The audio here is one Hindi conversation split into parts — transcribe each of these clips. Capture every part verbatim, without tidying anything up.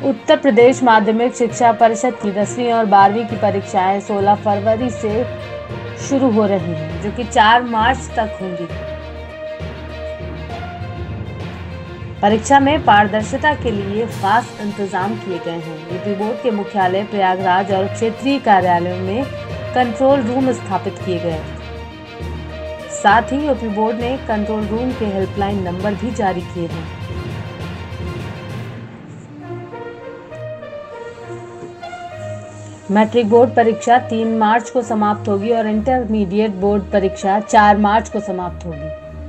उत्तर प्रदेश माध्यमिक शिक्षा परिषद की दसवीं और बारहवीं की परीक्षाएं सोलह फरवरी से शुरू हो रही हैं, जो कि चार मार्च तक होंगी। परीक्षा में पारदर्शिता के लिए खास इंतजाम किए गए हैं। यूपी बोर्ड के मुख्यालय प्रयागराज और क्षेत्रीय कार्यालयों में कंट्रोल रूम स्थापित किए गए। साथ ही यूपी बोर्ड ने कंट्रोल रूम के हेल्पलाइन नंबर भी जारी किए हैं। मैट्रिक बोर्ड परीक्षा तीन मार्च को समाप्त होगी और इंटरमीडिएट बोर्ड परीक्षा चार मार्च को समाप्त होगी।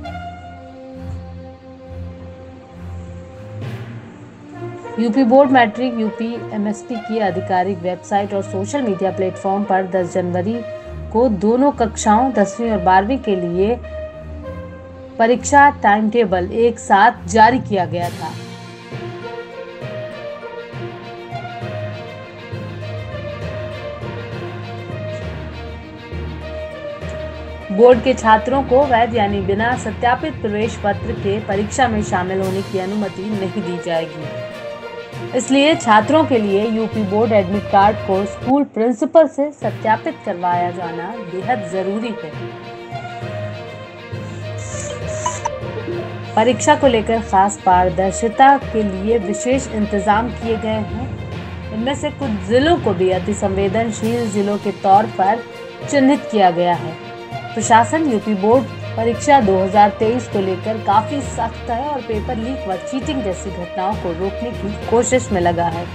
UP board matric UP MSP की आधिकारिक वेबसाइट और सोशल मीडिया प्लेटफॉर्म पर दस जनवरी को दोनों कक्षाओं दसवीं और बारहवीं के लिए परीक्षा टाइम टेबल एक साथ जारी किया गया था। बोर्ड के छात्रों को वैध यानी बिना सत्यापित प्रवेश पत्र के परीक्षा में शामिल होने की अनुमति नहीं दी जाएगी। इसलिए छात्रों के लिए यूपी बोर्ड एडमिट कार्ड को स्कूल प्रिंसिपल से सत्यापित करवाया जाना बेहद जरूरी है। परीक्षा को लेकर खास पारदर्शिता के लिए विशेष इंतजाम किए गए हैं। इनमें से कुछ जिलों को भी अति संवेदनशील जिलों के तौर पर चिन्हित किया गया है। प्रशासन यूपी बोर्ड परीक्षा दो हज़ार तेईस को लेकर काफी सख्त है और पेपर लीक व चीटिंग जैसी घटनाओं को रोकने की कोशिश में लगा है।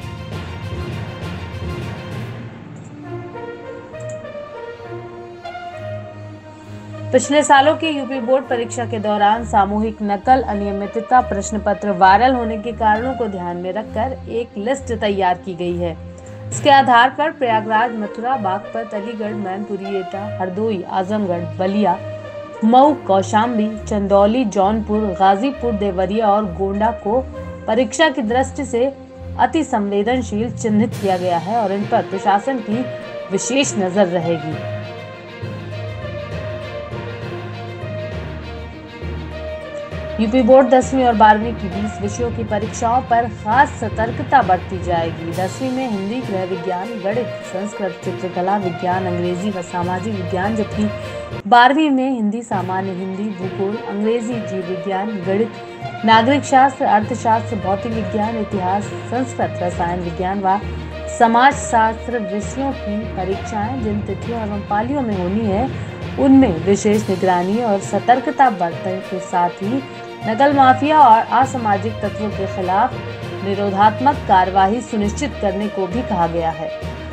पिछले सालों की यूपी बोर्ड परीक्षा के दौरान सामूहिक नकल, अनियमितता, प्रश्न पत्र वायरल होने के कारणों को ध्यान में रखकर एक लिस्ट तैयार की गई है। इसके आधार पर प्रयागराज, मथुरा, बागपत, अलीगढ़, मैनपुरी, एटा, हरदोई, आजमगढ़, बलिया, मऊ, कौशाम्बी, चंदौली, जौनपुर, गाजीपुर, देवरिया और गोंडा को परीक्षा की दृष्टि से अति संवेदनशील चिन्हित किया गया है और इन पर प्रशासन की विशेष नजर रहेगी। यूपी बोर्ड दसवीं और बारहवीं की बीस विषयों की परीक्षाओं पर खास सतर्कता बरती जाएगी। दसवीं में हिंदी, गृह विज्ञान, गणित, संस्कृत, चित्रकला, विज्ञान, अंग्रेजी व सामाजिक विज्ञान, जबकि बारहवीं में हिंदी, सामान्य हिंदी, भूगोल, अंग्रेजी, जीव विज्ञान, गणित, नागरिक शास्त्र, अर्थशास्त्र, भौतिक विज्ञान, इतिहास, संस्कृत, रसायन विज्ञान व समाज शास्त्र विषयों की परीक्षाएं जिन तिथियों एवं पालियों में होनी है उनमें विशेष निगरानी और सतर्कता बरतने के साथ ही नकल माफिया और असामाजिक तत्वों के खिलाफ निरोधात्मक कार्यवाही सुनिश्चित करने को भी कहा गया है।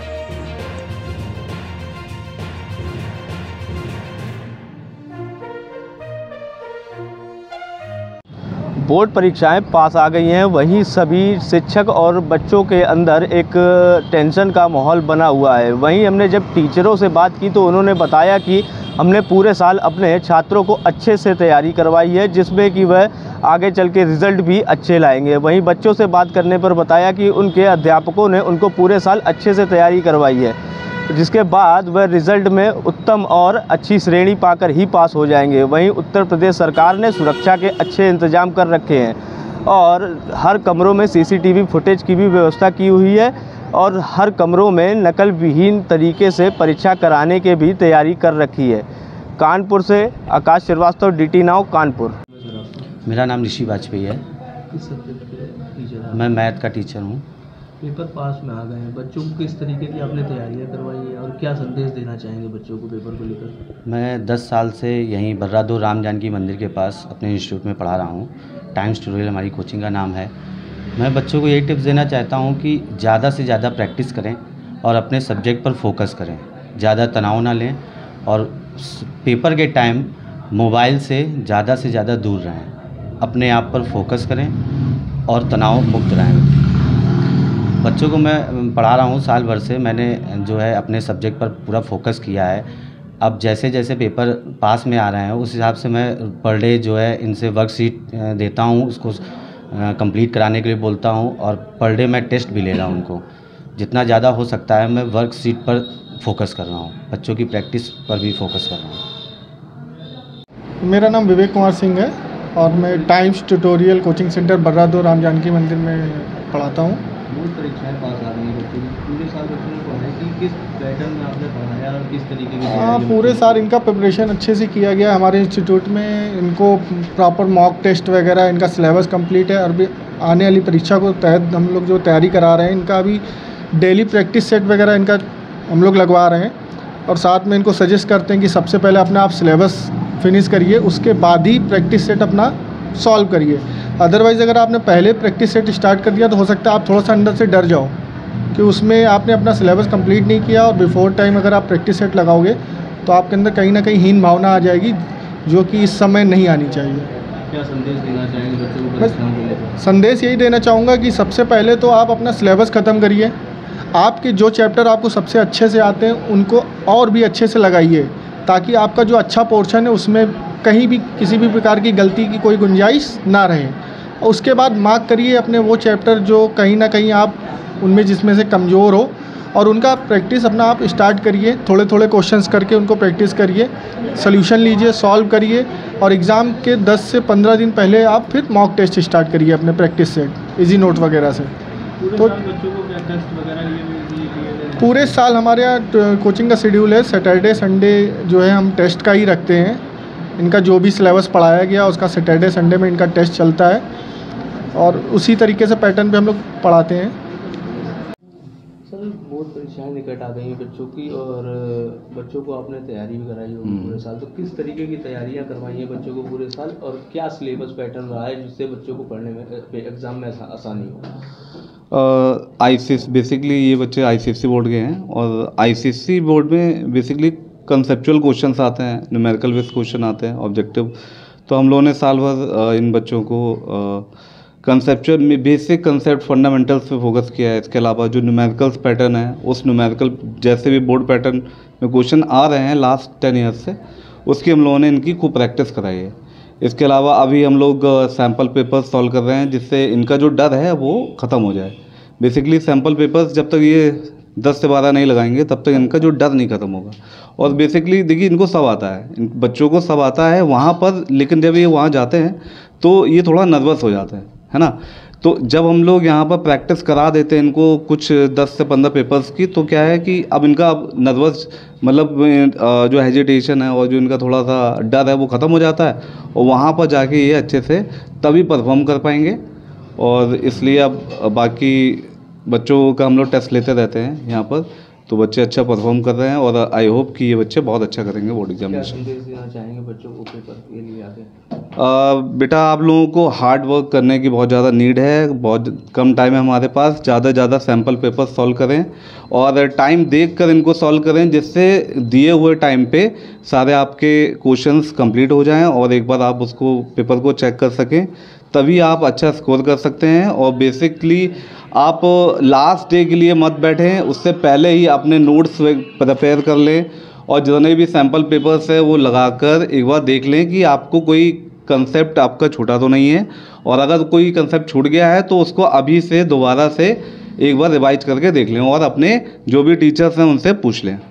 बोर्ड परीक्षाएं पास आ गई हैं, वहीं सभी शिक्षक और बच्चों के अंदर एक टेंशन का माहौल बना हुआ है। वहीं हमने जब टीचरों से बात की तो उन्होंने बताया कि हमने पूरे साल अपने छात्रों को अच्छे से तैयारी करवाई है, जिसमें कि वह आगे चल के रिज़ल्ट भी अच्छे लाएंगे। वहीं बच्चों से बात करने पर बताया कि उनके अध्यापकों ने उनको पूरे साल अच्छे से तैयारी करवाई है, जिसके बाद वह रिज़ल्ट में उत्तम और अच्छी श्रेणी पाकर ही पास हो जाएंगे। वहीं उत्तर प्रदेश सरकार ने सुरक्षा के अच्छे इंतजाम कर रखे हैं और हर कमरों में सीसीटीवी फुटेज की भी व्यवस्था की हुई है और हर कमरों में नकल विहीन तरीके से परीक्षा कराने की भी तैयारी कर रखी है। कानपुर से आकाश श्रीवास्तव, डीटी नाउ, कानपुर। मेरा नाम ऋषि वाजपेयी है। किस सब्जेक्ट के टीचर हैं? मैं मैथ का टीचर हूँ। पेपर पास में आ गए हैं, बच्चों को किस तरीके की आपने तैयारियां करवाई है और क्या संदेश देना चाहेंगे बच्चों को पेपर को लेकर? मैं दस साल से यहीं बर्रादो राम जानकी मंदिर के पास अपने इंस्टीट्यूट में पढ़ा रहा हूँ। टाइम्स ट्यूटोरियल हमारी कोचिंग का नाम है। मैं बच्चों को यही टिप्स देना चाहता हूँ कि ज़्यादा से ज़्यादा प्रैक्टिस करें और अपने सब्जेक्ट पर फोकस करें, ज़्यादा तनाव ना लें और पेपर के टाइम मोबाइल से ज़्यादा से ज़्यादा दूर रहें, अपने आप पर फोकस करें और तनाव मुक्त रहें। बच्चों को मैं पढ़ा रहा हूँ साल भर से, मैंने जो है अपने सब्जेक्ट पर पूरा फोकस किया है। अब जैसे जैसे पेपर पास में आ रहे हैं उस हिसाब से मैं पर डे जो है इनसे वर्कशीट देता हूँ, उसको कंप्लीट कराने के लिए बोलता हूँ और पर डे मैं टेस्ट भी ले रहा हूँ उनको। जितना ज़्यादा हो सकता है मैं वर्कशीट पर फोकस कर रहा हूँ, बच्चों की प्रैक्टिस पर भी फोकस कर रहा हूँ। मेरा नाम विवेक कुमार सिंह है और मैं टाइम्स ट्यूटोरियल कोचिंग सेंटर बर्रादो राम जानकी मंदिर में पढ़ाता हूँ। बोर्ड परीक्षाएं पास आ रही हैं बच्चों की, पूरे साल बच्चों ने पढ़ाई की, किस पैटर्न में आपने पढ़ाया और किस तरीके की हाँ, तैयारी पूरे बच्चों साल की? इनका प्रिपरेशन अच्छे से किया गया हमारे इंस्टीट्यूट में। इनको प्रॉपर मॉक टेस्ट वगैरह, इनका सिलेबस कंप्लीट है और भी आने वाली परीक्षा को तहत हम लोग जो तैयारी करा रहे हैं, इनका अभी डेली प्रैक्टिस सेट वगैरह इनका हम लोग लगवा रहे हैं। और साथ में इनको सजेस्ट करते हैं कि सबसे पहले अपना आप सिलेबस फिनिश करिए, उसके बाद ही प्रैक्टिस सेट अपना सॉल्व करिए। अदरवाइज़ अगर आपने पहले प्रैक्टिस सेट स्टार्ट कर दिया तो हो सकता है आप थोड़ा सा अंदर से डर जाओ कि उसमें आपने अपना सिलेबस कंप्लीट नहीं किया, और बिफोर टाइम अगर आप प्रैक्टिस सेट लगाओगे तो आपके अंदर कहीं ना कहीं हीन भावना आ जाएगी, जो कि इस समय नहीं आनी चाहिए। क्या संदेश देना चाहेंगे बच्चों को बस परीक्षाओं को लेकर? संदेश यही देना चाहूँगा कि सबसे पहले तो आप अपना सिलेबस ख़त्म करिए। आपके जो चैप्टर आपको सबसे अच्छे से आते हैं उनको और भी अच्छे से लगाइए, ताकि आपका जो अच्छा पोर्शन है उसमें कहीं भी किसी भी प्रकार की गलती की कोई गुंजाइश ना रहे। उसके बाद मार्क करिए अपने वो चैप्टर जो कहीं ना कहीं आप उनमें जिसमें से कमज़ोर हो, और उनका प्रैक्टिस अपना आप स्टार्ट करिए। थोड़े थोड़े क्वेश्चंस करके उनको प्रैक्टिस करिए, सॉल्यूशन लीजिए, सॉल्व करिए, और एग्ज़ाम के दस से पंद्रह दिन पहले आप फिर मॉक टेस्ट स्टार्ट करिए अपने प्रैक्टिस सेट इजी नोट वगैरह से। पूरे तो साल बच्चों को क्या टेस्ट वगैरह लिए हुए लिए लिए पूरे साल हमारे यहाँ कोचिंग का शेड्यूल है, सैटरडे संडे जो है हम टेस्ट का ही रखते हैं। इनका जो भी सिलेबस पढ़ाया गया उसका सैटरडे संडे में इनका टेस्ट चलता है, और उसी तरीके से पैटर्न पे हम लोग पढ़ाते हैं। सर, बोर्ड परीक्षाएं निकट आ गई हैं बच्चों की, और बच्चों को आपने तैयारी भी कराई होगी पूरे साल, तो किस तरीके की तैयारियां करवाई हैं बच्चों को पूरे साल, और क्या सिलेबस पैटर्न रहा है जिससे बच्चों को पढ़ने में एग्ज़ाम में आसा, आसानी हो? आई सी एस बेसिकली ये बच्चे आई सी एस सी बोर्ड के हैं, और I C S C board में बेसिकली कंसेप्चुअल क्वेश्चंस आते हैं, न्यूमेरिकल बेस्ड क्वेश्चन आते हैं, ऑब्जेक्टिव। तो हम लोगों ने साल भर इन बच्चों को कंसेप्चुअल में बेसिक कंसेप्ट फंडामेंटल्स पे फोकस किया है। इसके अलावा जो न्यूमेरिकल्स पैटर्न है, उस न्यूमेरिकल जैसे भी बोर्ड पैटर्न में क्वेश्चन आ रहे हैं लास्ट टेन ईयर्स से, उसकी हम लोगों ने इनकी खूब प्रैक्टिस कराई है। इसके अलावा अभी हम लोग सैम्पल पेपर्स सॉल्व कर रहे हैं, जिससे इनका जो डर है वो ख़त्म हो जाए। बेसिकली सैम्पल पेपर्स जब तक ये दस से बारह नहीं लगाएंगे तब तक इनका जो डर नहीं ख़त्म होगा। और बेसिकली देखिए, इनको सब आता है, इन बच्चों को सब आता है वहाँ पर, लेकिन जब ये वहाँ जाते हैं तो ये थोड़ा नर्वस हो जाते हैं, है ना। तो जब हम लोग यहाँ पर प्रैक्टिस करा देते हैं इनको कुछ दस से पंद्रह पेपर्स की, तो क्या है कि अब इनका अब नर्वस मतलब जो हेजिटेशन है और जो इनका थोड़ा सा डर है वो ख़त्म हो जाता है, और वहाँ पर जाके ये अच्छे से तभी परफॉर्म कर पाएंगे। और इसलिए अब बाकी बच्चों का हम लोग टेस्ट लेते रहते हैं यहाँ पर, तो बच्चे अच्छा परफॉर्म कर रहे हैं, और आई होप कि ये बच्चे बहुत अच्छा करेंगे बोर्ड क्या एग्जामिनेशन। संदेश देना चाहेंगे बच्चों को पेपर के लिए आगे? बेटा, आप लोगों को हार्ड वर्क करने की बहुत ज़्यादा नीड है, बहुत कम टाइम है हमारे पास। ज़्यादा से ज़्यादा सैम्पल पेपर सॉल्व करें, और टाइम देख कर इनको सॉल्व करें, जिससे दिए हुए टाइम पे सारे आपके क्वेश्चंस कंप्लीट हो जाएं, और एक बार आप उसको पेपर को चेक कर सकें, तभी आप अच्छा स्कोर कर सकते हैं। और बेसिकली आप लास्ट डे के लिए मत बैठें, उससे पहले ही अपने नोट्स प्रिपेयर कर लें, और जितने भी सैम्पल पेपर्स है वो लगाकर एक बार देख लें कि आपको कोई कंसेप्ट आपका छूटा तो नहीं है, और अगर कोई कंसेप्ट छूट गया है तो उसको अभी से दोबारा से एक बार रिवाइज करके देख लें, और अपने जो भी टीचर्स हैं उनसे पूछ लें।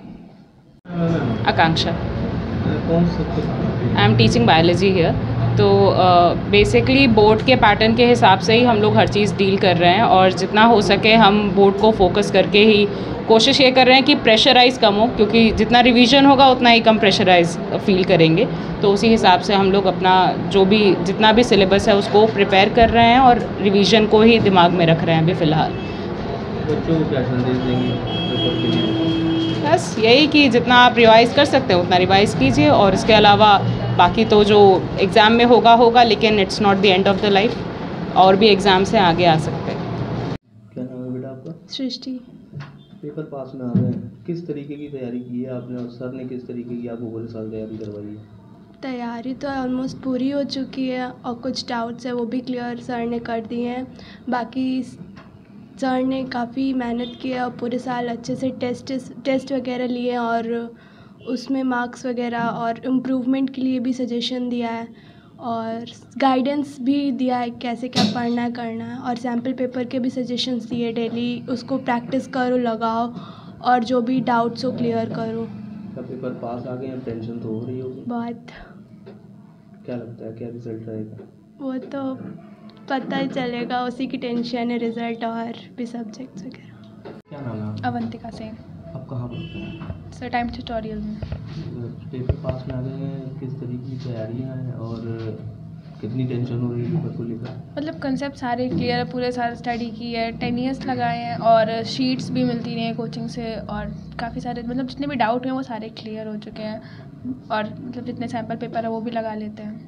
आकांक्षा, कौन सा? I am teaching biology here. तो बेसिकली uh, बोर्ड के पैटर्न के हिसाब से ही हम लोग हर चीज़ डील कर रहे हैं, और जितना हो सके हम बोर्ड को फोकस करके ही कोशिश ये कर रहे हैं कि प्रेशराइज़ कम हो, क्योंकि जितना रिवीजन होगा उतना ही कम प्रेशराइज फील करेंगे। तो उसी हिसाब से हम लोग अपना जो भी जितना भी सिलेबस है उसको प्रिपेयर कर रहे हैं, और रिवीजन को ही दिमाग में रख रहे हैं अभी फ़िलहाल। बच्चों को क्या संदेश देंगे पेपर के लिए? बस यही कि जितना आप रिवाइज़ कर सकते हैं उतना रिवाइज़ कीजिए, और इसके अलावा बाकी तो जो एग्ज़ाम में होगा होगा, लेकिन it's not the end of the life, और भी एग्ज़ाम से आगे आ सकते हैं। क्या नाम है बेटा आपका? सृष्टि। पेपर पास में आ गए हैं, किस तरीके की तैयारी की है आपने, और सर ने किस तरीके की आपको पूरे साल तैयारी करवाई है? तैयारी तो ऑलमोस्ट पूरी हो चुकी है, और कुछ डाउट्स है वो भी क्लियर सर ने कर दिए हैं। बाकी सर ने काफ़ी मेहनत की है, और पूरे साल अच्छे से टेस्ट टेस्ट वगैरह लिए, और उसमें मार्क्स वगैरह और इम्प्रूवमेंट के लिए भी सजेशन दिया है, और गाइडेंस भी दिया है कैसे क्या पढ़ना है करना है, और सैम्पल पेपर के भी सजेशंस दिए, डेली उसको प्रैक्टिस करो, लगाओ, और जो भी डाउट्स हो क्लियर करो। क्या पेपर पास आ गए हैं? टेंशन तो हो रही होगी बहुत। क्या लगता है क्या रिजल्ट रहेगा? वो तो पता ही चलेगा, उसी की टेंशन है, रिज़ल्ट और भी सब्जेक्ट्स वगैरह। क्या नाम है आपका? अवंतिका सेन। आप कहाँ पढ़ते हैं? सर टाइम ट्यूटोरियल में। पेपर पास में आ गए हैं, किस तरीके की तैयारियां हैं और कितनी टेंशन हो रही है पेपर को लेकर? मतलब कंसेप्ट सारे क्लियर है, पूरे साल स्टडी की है, टेन ईयर्स लगाए हैं और शीट्स भी मिलती रही हैं कोचिंग से और काफ़ी सारे मतलब जितने भी डाउट हैं वो सारे क्लियर हो चुके हैं और मतलब जितने सैम्पल पेपर है वो भी लगा लेते हैं।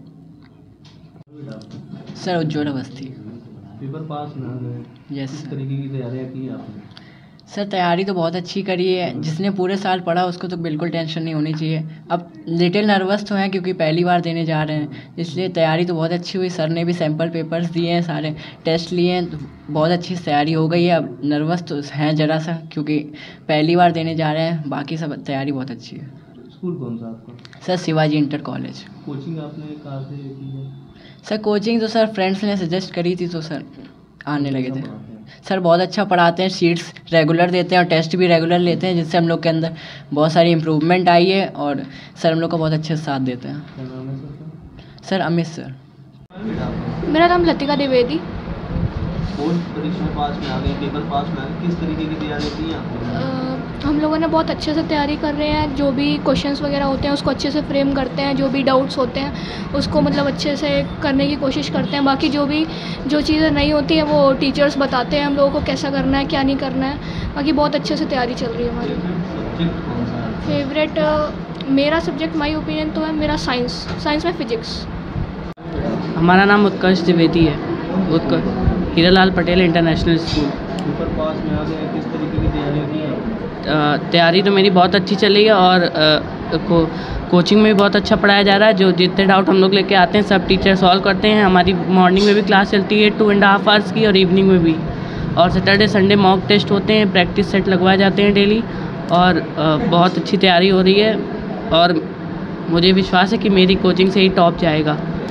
Sir Ujjwal Awasthi. Paper pass में आ गए, यस किस तरीके की तैयारियां की आपने? सर तैयारी तो बहुत अच्छी करी है, जिसने पूरे साल पढ़ा उसको तो बिल्कुल टेंशन नहीं होनी चाहिए। अब लिटिल नर्वस तो हैं क्योंकि पहली बार देने जा रहे हैं, इसलिए तैयारी तो बहुत अच्छी हुई। सर ने भी सैम्पल पेपर्स दिए हैं, सारे टेस्ट लिए हैं, तो बहुत अच्छी तैयारी हो गई है। अब नर्वस तो हैं ज़रा सा क्योंकि पहली बार देने जा रहे हैं, बाकी सब तैयारी बहुत अच्छी है। स्कूल कौन सा आपका? Sir Shivaji inter college. Coaching आपने कहाँ से की है? सर कोचिंग तो सर फ्रेंड्स ने सजेस्ट करी थी तो सर आने लगे थे। सर बहुत अच्छा पढ़ाते हैं, शीट्स रेगुलर देते हैं और टेस्ट भी रेगुलर लेते हैं, जिससे हम लोग के अंदर बहुत सारी इम्प्रूवमेंट आई है और सर हम लोग को बहुत अच्छे से साथ देते हैं। क्या नाम है सर? Sir Amit sir. मेरा नाम लतिका द्विवेदी। बोर्ड परीक्षा पास में आ गई, पेपर पास में आ गए, किस तरीके की तैयारी की आपने? हम लोगों ने बहुत अच्छे से तैयारी कर रहे हैं, जो भी क्वेश्चंस वगैरह होते हैं उसको अच्छे से फ्रेम करते हैं, जो भी डाउट्स होते हैं उसको मतलब अच्छे से करने की कोशिश करते हैं। बाकी जो भी जो चीज़ें नहीं होती हैं वो टीचर्स बताते हैं हम लोगों को कैसा करना है क्या नहीं करना है। बाकी बहुत अच्छे से तैयारी चल रही है हमारी। सब्जेक्ट कौन सा है? फेवरेट मेरा सब्जेक्ट माई ओपिनियन तो है मेरा साइंस साइंस में फ़िज़िक्स। हमारा नाम उत्कर्ष द्विवेदी है, Utkarsh Hiralal Patel international school. Paper pass में आ गए, किस तरीके की तैयारी की आपने? अ, तैयारी तो मेरी बहुत अच्छी चल रही है और अ, को, कोचिंग में भी बहुत अच्छा पढ़ाया जा रहा है। जो जितने डाउट हम लोग लेके आते हैं सब टीचर सॉल्व करते हैं। हमारी मॉर्निंग में भी क्लास चलती है टू एंड हाफ आवर्स की और इवनिंग में भी, और सैटरडे संडे मॉक टेस्ट होते हैं, प्रैक्टिस सेट लगवाए जाते हैं डेली और अ, बहुत अच्छी तैयारी हो रही है और मुझे विश्वास है कि मेरी कोचिंग से ही टॉप जाएगा।